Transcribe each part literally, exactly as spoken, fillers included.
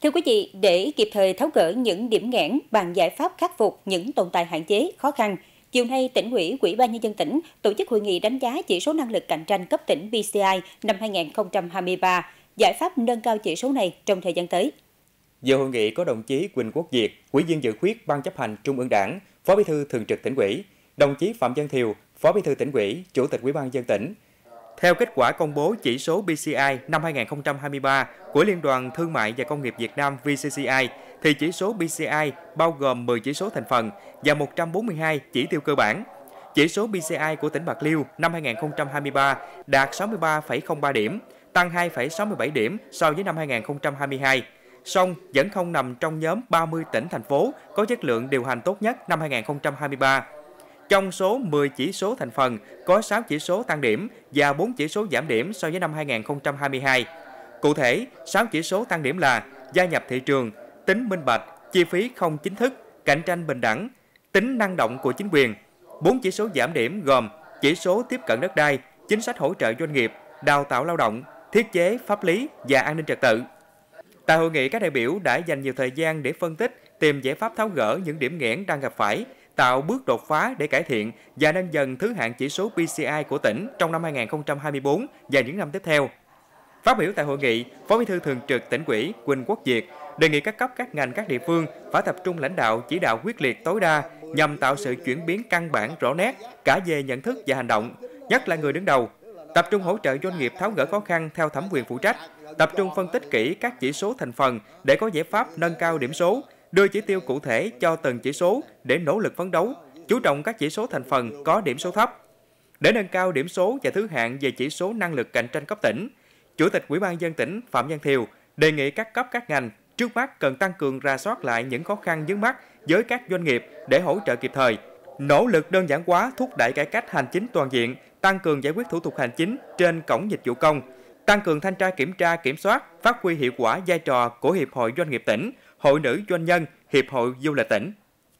Thưa quý vị, để kịp thời tháo gỡ những điểm nghẽn, bàn giải pháp khắc phục những tồn tại hạn chế, khó khăn, chiều nay, Tỉnh ủy, Ủy ban Nhân dân tỉnh tổ chức hội nghị đánh giá chỉ số năng lực cạnh tranh cấp tỉnh pê xê i năm hai nghìn không trăm hai mươi ba, giải pháp nâng cao chỉ số này trong thời gian tới. Dự hội nghị có đồng chí Huỳnh Quốc Việt, Ủy viên dự khuyết Ban chấp hành Trung ương Đảng, Phó Bí thư Thường trực Tỉnh ủy, đồng chí Phạm Văn Thiều, Phó Bí thư Tỉnh ủy, Chủ tịch Ủy ban Nhân dân tỉnh. Theo kết quả công bố chỉ số pê xê i năm hai nghìn không trăm hai mươi ba của Liên đoàn Thương mại và Công nghiệp Việt Nam vê xê xê i, thì chỉ số pê xê i bao gồm mười chỉ số thành phần và một trăm bốn mươi hai chỉ tiêu cơ bản. Chỉ số pê xê i của tỉnh Bạc Liêu năm hai nghìn không trăm hai mươi ba đạt sáu mươi ba phẩy không ba điểm, tăng hai phẩy sáu mươi bảy điểm so với năm hai nghìn không trăm hai mươi hai. Song vẫn không nằm trong nhóm ba mươi tỉnh, thành phố có chất lượng điều hành tốt nhất năm hai nghìn không trăm hai mươi ba. Trong số mười chỉ số thành phần, có sáu chỉ số tăng điểm và bốn chỉ số giảm điểm so với năm hai nghìn không trăm hai mươi hai. Cụ thể, sáu chỉ số tăng điểm là gia nhập thị trường, tính minh bạch, chi phí không chính thức, cạnh tranh bình đẳng, tính năng động của chính quyền. Bốn chỉ số giảm điểm gồm chỉ số tiếp cận đất đai, chính sách hỗ trợ doanh nghiệp, đào tạo lao động, thiết chế, pháp lý và an ninh trật tự. Tại hội nghị, các đại biểu đã dành nhiều thời gian để phân tích, tìm giải pháp tháo gỡ những điểm nghẽn đang gặp phải, tạo bước đột phá để cải thiện và nâng dần thứ hạng chỉ số pê xê i của tỉnh trong năm hai nghìn không trăm hai mươi tư và những năm tiếp theo. Phát biểu tại hội nghị, Phó Bí thư Thường trực Tỉnh ủy Huỳnh Quốc Việt đề nghị các cấp, các ngành, các địa phương phải tập trung lãnh đạo, chỉ đạo quyết liệt tối đa nhằm tạo sự chuyển biến căn bản rõ nét cả về nhận thức và hành động, nhất là người đứng đầu. Tập trung hỗ trợ doanh nghiệp tháo gỡ khó khăn theo thẩm quyền phụ trách, tập trung phân tích kỹ các chỉ số thành phần để có giải pháp nâng cao điểm số, đưa chỉ tiêu cụ thể cho từng chỉ số để nỗ lực phấn đấu, chú trọng các chỉ số thành phần có điểm số thấp. Để nâng cao điểm số và thứ hạng về chỉ số năng lực cạnh tranh cấp tỉnh, Chủ tịch Ủy ban Nhân dân tỉnh Phạm Văn Thiều đề nghị các cấp, các ngành trước mắt cần tăng cường rà soát lại những khó khăn vướng mắc với các doanh nghiệp để hỗ trợ kịp thời, nỗ lực đơn giản hóa, thúc đẩy cải cách hành chính toàn diện, tăng cường giải quyết thủ tục hành chính trên cổng dịch vụ công, tăng cường thanh tra kiểm tra kiểm soát, phát huy hiệu quả vai trò của Hiệp hội Doanh nghiệp tỉnh, Hội nữ doanh nhân, Hiệp hội Du lịch tỉnh.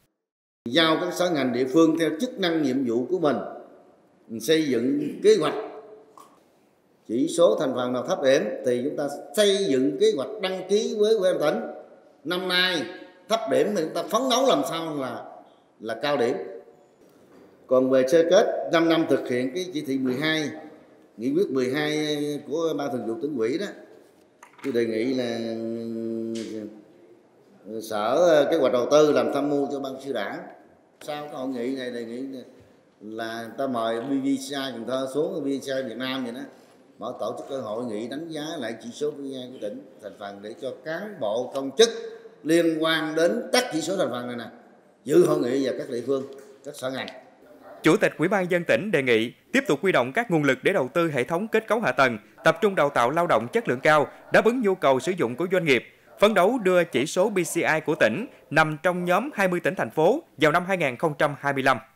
Giao các sở ngành địa phương theo chức năng nhiệm vụ của mình xây dựng kế hoạch. Chỉ số thành phần nào thấp điểm thì chúng ta xây dựng kế hoạch đăng ký với ủy ban tỉnh. Năm nay thấp điểm thì chúng ta phấn đấu làm sao là là cao điểm. Còn về sơ kết năm năm thực hiện cái chỉ thị mười hai, nghị quyết mười hai của Ban Thường vụ Tỉnh ủy đó, tôi đề nghị là Sở Kế hoạch Đầu tư làm tham mưu cho Ban Cán sự Đảng. Sau cái hội nghị này đề nghị là người ta mời bê vê xê i Cần Thơ xuống, bê vê xê i Việt Nam vậy đó, mở tổ chức cái hội nghị đánh giá lại chỉ số pê xê i của tỉnh thành phần để cho cán bộ công chức liên quan đến các chỉ số thành phần này nè dự hội nghị và các địa phương, các sở ngành. Chủ tịch Ủy ban Nhân dân tỉnh đề nghị tiếp tục huy động các nguồn lực để đầu tư hệ thống kết cấu hạ tầng, tập trung đào tạo lao động chất lượng cao, đáp ứng nhu cầu sử dụng của doanh nghiệp, phấn đấu đưa chỉ số pê xê i của tỉnh nằm trong nhóm hai mươi tỉnh, thành phố vào năm hai nghìn không trăm hai mươi lăm.